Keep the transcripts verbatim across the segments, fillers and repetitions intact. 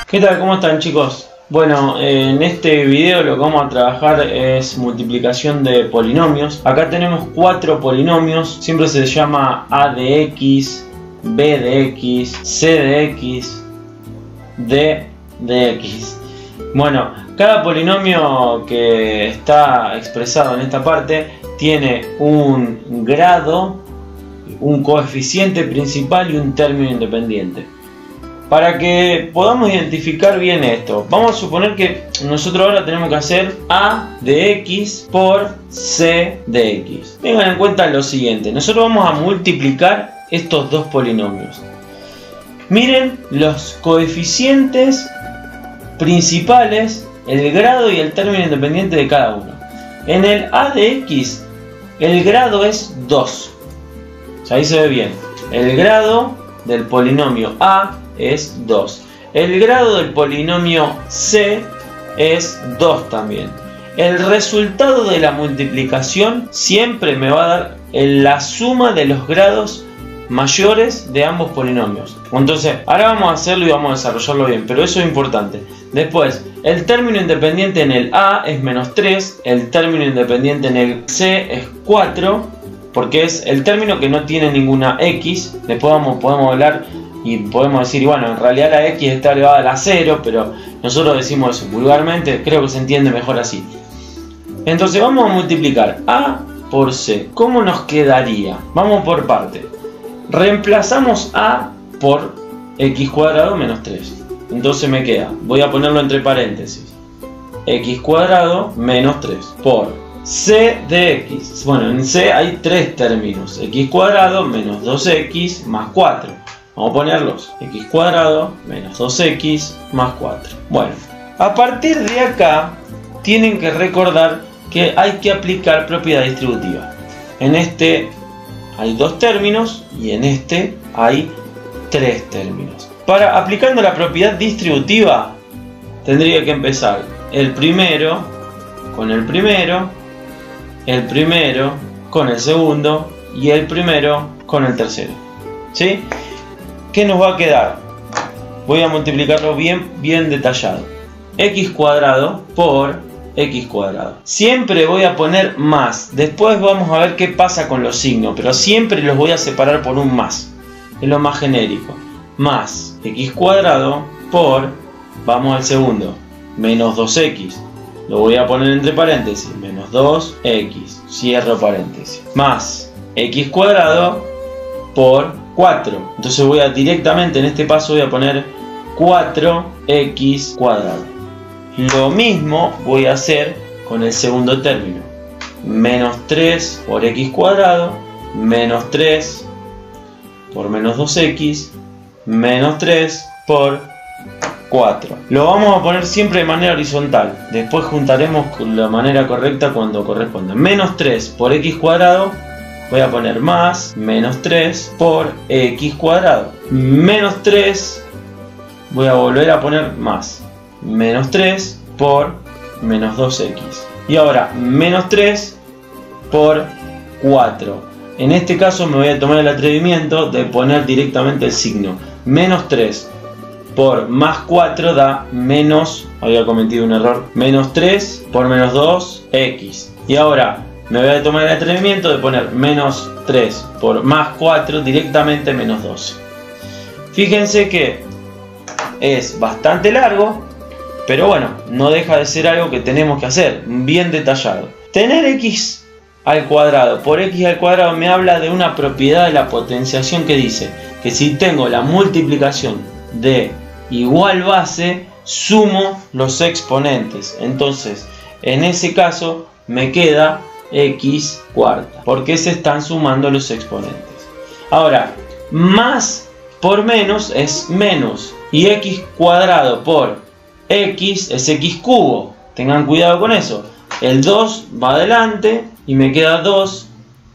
¿Qué tal? ¿Cómo están, chicos? Bueno, en este video lo que vamos a trabajar es multiplicación de polinomios. Acá tenemos cuatro polinomios, siempre se llama A de X, B de X, C de X, D de X. Bueno, cada polinomio que está expresado en esta parte tiene un grado, un coeficiente principal y un término independiente. Para que podamos identificar bien esto, vamos a suponer que nosotros ahora tenemos que hacer A de X por C de X. Tengan en cuenta lo siguiente, nosotros vamos a multiplicar estos dos polinomios. Miren los coeficientes principales, el grado y el término independiente de cada uno. En el A de X, el grado es dos. O sea, ahí se ve bien. El grado del polinomio A es dos. El grado del polinomio C es dos también. El resultado de la multiplicación siempre me va a dar la suma de los grados mayores de ambos polinomios. Entonces, ahora vamos a hacerlo y vamos a desarrollarlo bien, pero eso es importante. Después, el término independiente en el A es menos tres, el término independiente en el C es cuatro, porque es el término que no tiene ninguna X. Después vamos, podemos hablar y podemos decir, bueno, en realidad la X está elevada a la cero, pero nosotros decimos eso vulgarmente, creo que se entiende mejor así. Entonces vamos a multiplicar A por C. ¿Cómo nos quedaría? Vamos por parte. Reemplazamos A por X cuadrado menos tres. Entonces me queda, voy a ponerlo entre paréntesis, X cuadrado menos tres por C de X. Bueno, en C hay tres términos, X cuadrado menos dos X más cuatro. Vamos a ponerlos, X cuadrado menos dos X más cuatro. Bueno, a partir de acá tienen que recordar que hay que aplicar propiedad distributiva. En este hay dos términos y en este hay tres términos. Para aplicando la propiedad distributiva tendría que empezar el primero con el primero, el primero con el segundo y el primero con el tercero. ¿Sí? ¿Qué nos va a quedar? Voy a multiplicarlo bien, bien detallado. X cuadrado por X cuadrado. Siempre voy a poner más. Después vamos a ver qué pasa con los signos, pero siempre los voy a separar por un más. Es lo más genérico. Más X cuadrado por, vamos al segundo, menos dos X. Lo voy a poner entre paréntesis. Menos dos X. Cierro paréntesis. Más X cuadrado por cuatro. Entonces voy a directamente en este paso voy a poner cuatro X cuadrado. Lo mismo voy a hacer con el segundo término. Menos tres por X cuadrado. Menos tres por menos dos X. Menos tres por cuatro. Lo vamos a poner siempre de manera horizontal. Después juntaremos con la manera correcta cuando corresponda. Menos tres por X cuadrado. Voy a poner más menos tres por X cuadrado. Menos tres. Voy a volver a poner más. Menos tres por menos dos X. Y ahora menos tres por cuatro. En este caso me voy a tomar el atrevimiento de poner directamente el signo. Menos tres por más cuatro da menos, había cometido un error, menos tres por menos dos X. Y ahora me voy a tomar el atrevimiento de poner menos tres por más cuatro, directamente menos doce. Fíjense que es bastante largo, pero bueno, no deja de ser algo que tenemos que hacer, bien detallado. Tener X al cuadrado por X al cuadrado me habla de una propiedad de la potenciación que dice que si tengo la multiplicación de igual base, sumo los exponentes. Entonces, en ese caso, me queda X cuarta, porque se están sumando los exponentes. Ahora, más por menos es menos, y X cuadrado por X es X cubo. Tengan cuidado con eso. El dos va adelante y me queda dos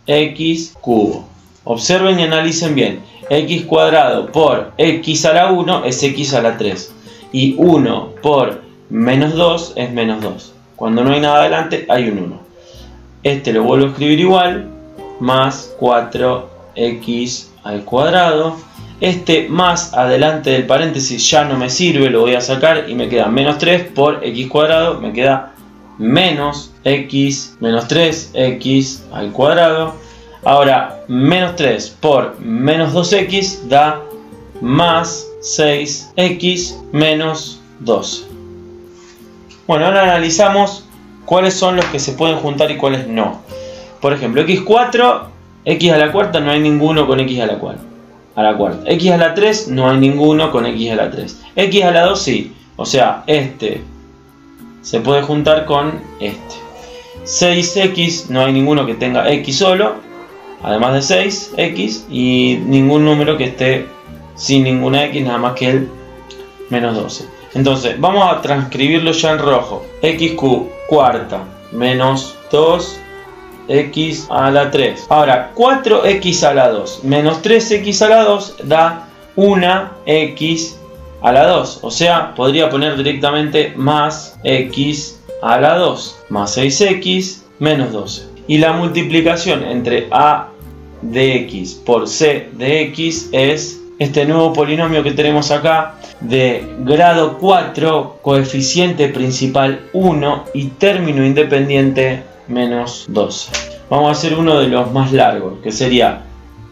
X cubo. Observen y analicen bien. X cuadrado por X a la uno es X a la tres. Y uno por menos dos es menos dos. Cuando no hay nada adelante hay un uno. Este lo vuelvo a escribir igual. Más cuatro X al cuadrado. Este más adelante del paréntesis ya no me sirve, lo voy a sacar y me queda menos tres por x cuadrado, me queda menos x menos tres x al cuadrado. Ahora menos tres por menos dos x da más seis x menos doce. Bueno, ahora analizamos cuáles son los que se pueden juntar y cuáles no. Por ejemplo, equis cuatro, x a la cuarta, no hay ninguno con x a la cuarta. A la cuarta. X a la tres, no hay ninguno con x a la tres. X a la dos sí, o sea, este se puede juntar con este. seis equis, no hay ninguno que tenga x solo, además de seis equis, y ningún número que esté sin ninguna x, nada más que el menos doce. Entonces, vamos a transcribirlo ya en rojo. X cuarta menos dos x a la tres. Ahora, cuatro equis a la dos menos tres equis a la dos da una equis a la dos. O sea, podría poner directamente más x a la dos más seis equis menos doce. Y la multiplicación entre a de x por c de x es este nuevo polinomio que tenemos acá de grado cuatro, coeficiente principal uno y término independiente menos doce. Vamos a hacer uno de los más largos, que sería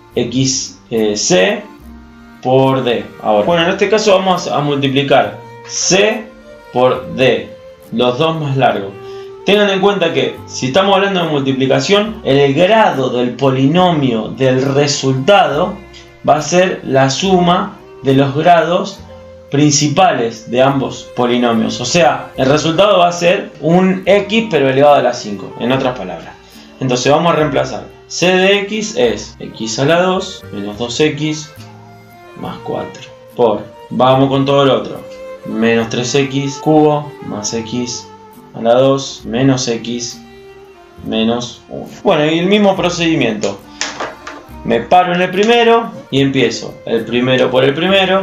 xc por d. Ahora, bueno, en este caso vamos a multiplicar c por d, los dos más largos. Tengan en cuenta que si estamos hablando de multiplicación, el grado del polinomio del resultado va a ser la suma de los grados principales de ambos polinomios. O sea, el resultado va a ser un x pero elevado a la cinco, en otras palabras. Entonces vamos a reemplazar. C de x es x a la dos menos dos equis más cuatro por, vamos con todo lo otro, menos tres equis cubo más x a la dos menos x menos uno. Bueno, y el mismo procedimiento. Me paro en el primero y empiezo el primero por el primero,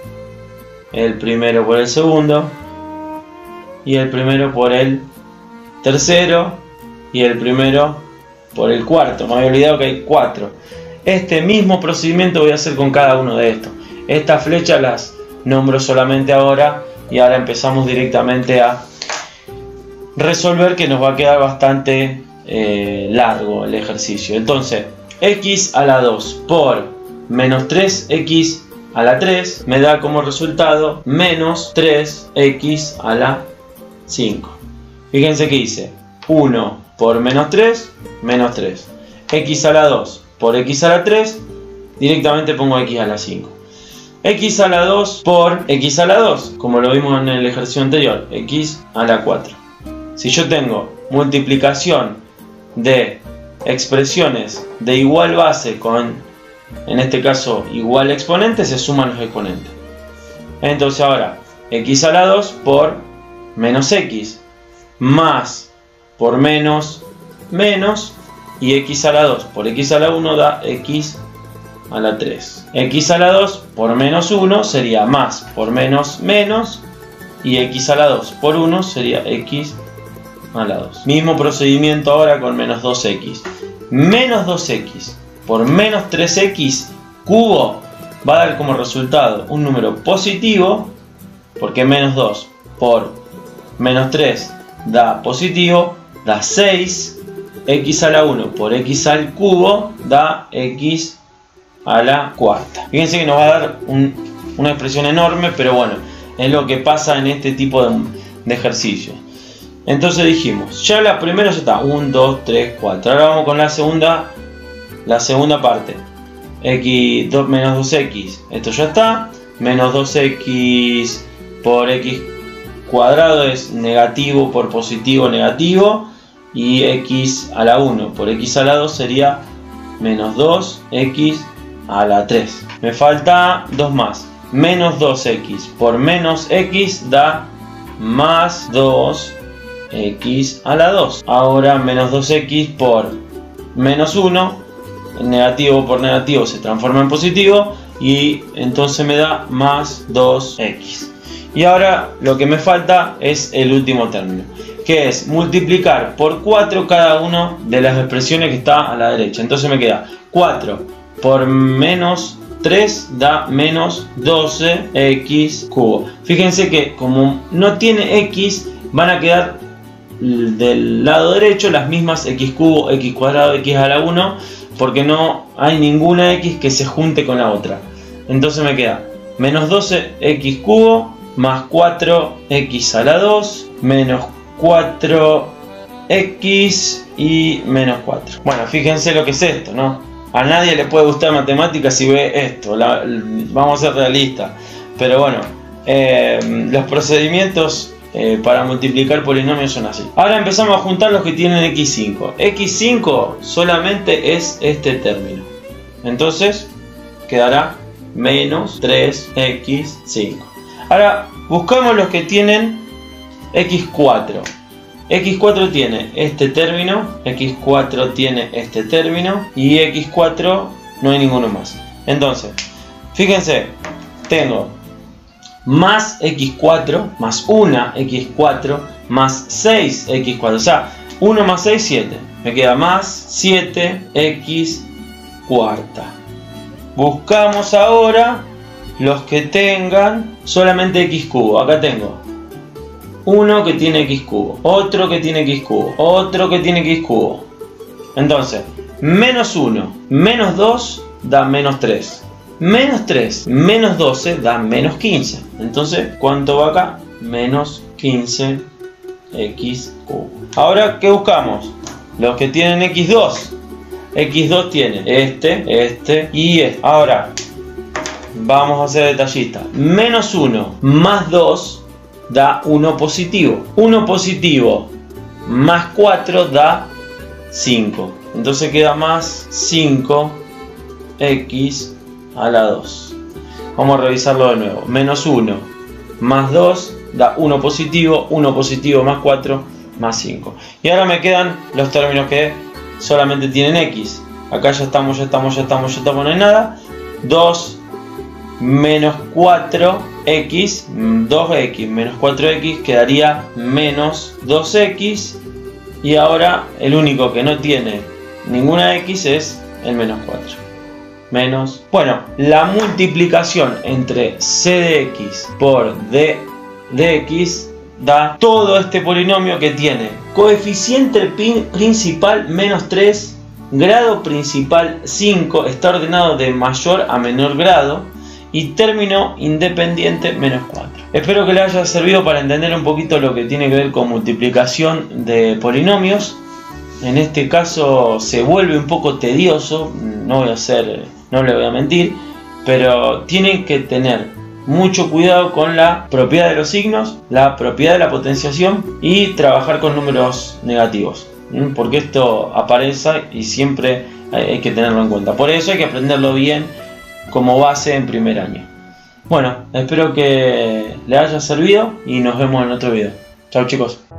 el primero por el segundo y el primero por el tercero y el primero por el cuarto. Me había olvidado que hay cuatro. Este mismo procedimiento voy a hacer con cada uno de estos. Estas flechas las nombro solamente ahora y ahora empezamos directamente a resolver, que nos va a quedar bastante eh, largo el ejercicio. Entonces, x a la dos por menos tres equis a la tres me da como resultado menos tres equis a la cinco. Fíjense que hice uno por menos tres, menos tres. X a la dos por x a la tres, directamente pongo x a la cinco. X a la dos por x a la dos, como lo vimos en el ejercicio anterior, x a la cuatro. Si yo tengo multiplicación de expresiones de igual base con, en este caso, igual exponente, se suman los exponentes. Entonces ahora, x a la dos por menos x, más por menos, menos, y x a la dos por x a la uno da x a la tres. X a la dos por menos uno sería más por menos, menos, y x a la dos por uno sería x a la dos. Mismo procedimiento ahora con menos dos equis. Menos dos equis por menos tres equis cubo va a dar como resultado un número positivo, porque menos dos por menos tres da positivo, da seis. X a la uno por x al cubo da x a la cuarta. Fíjense que nos va a dar un, una expresión enorme, pero bueno, es lo que pasa en este tipo de, de ejercicios. Entonces dijimos, ya la primera ya está, uno, dos, tres, cuatro. Ahora vamos con la segunda, la segunda parte. X, dos, menos dos equis, esto ya está. Menos dos equis por x cuadrado es negativo por positivo, negativo. Y x a la uno por x a la dos sería menos dos equis a la tres. Me falta dos más. Menos dos equis por menos x da más dos equis a la dos. Ahora menos dos equis por menos uno, negativo por negativo se transforma en positivo y entonces me da más dos equis. Y ahora lo que me falta es el último término, que es multiplicar por cuatro cada una de las expresiones que está a la derecha. Entonces me queda cuatro por menos tres da menos doce x cubo. Fíjense que como no tiene x, van a quedar del lado derecho las mismas x cubo, x cuadrado, x a la uno, porque no hay ninguna x que se junte con la otra. Entonces me queda menos doce x cubo más cuatro x a la dos menos cuatro x y menos cuatro. Bueno, fíjense lo que es esto, ¿no? A nadie le puede gustar matemáticas si ve esto, la, vamos a ser realistas. Pero bueno, eh, los procedimientos eh, para multiplicar polinomios son así. Ahora empezamos a juntar los que tienen equis cinco. equis cinco solamente es este término. Entonces quedará menos tres equis cinco. Ahora buscamos los que tienen equis cuatro. equis cuatro tiene este término, equis cuatro tiene este término y equis cuatro no hay ninguno más. Entonces, fíjense, tengo más equis cuatro más una equis cuatro más seis equis cuatro. O sea, uno más seis, siete. Me queda más siete equis cuarta. Buscamos ahora los que tengan solamente x cubo. Acá tengo uno que tiene x cubo, otro que tiene x cubo, otro que tiene x cubo. Entonces, menos uno, menos dos da menos tres. Menos tres, menos doce da menos quince. Entonces, ¿cuánto va acá? Menos quince equis cubo. Ahora, ¿qué buscamos? Los que tienen equis dos. equis dos tiene este, este y este. Ahora, vamos a ser detallistas. Menos uno más dos da uno positivo. uno positivo más cuatro da cinco. Entonces queda más cinco equis a la dos. Vamos a revisarlo de nuevo. Menos uno más dos da uno positivo. uno positivo más cuatro más cinco. Y ahora me quedan los términos que solamente tienen x. Acá ya estamos, ya estamos, ya estamos, ya estamos, no hay nada. dos menos cuatro equis, dos equis menos cuatro equis quedaría menos dos equis. Y ahora el único que no tiene ninguna x es el menos cuatro. Menos. Bueno, la multiplicación entre c de x por d de x da todo este polinomio que tiene coeficiente principal menos tres, grado principal cinco, está ordenado de mayor a menor grado y término independiente menos cuatro. Espero que les haya servido para entender un poquito lo que tiene que ver con multiplicación de polinomios. En este caso se vuelve un poco tedioso, no voy a hacer, no le voy a mentir, pero tienen que tener mucho cuidado con la propiedad de los signos, la propiedad de la potenciación y trabajar con números negativos, porque esto aparece y siempre hay que tenerlo en cuenta. Por eso hay que aprenderlo bien como base en primer año. Bueno, espero que les haya servido y nos vemos en otro video. Chao chicos.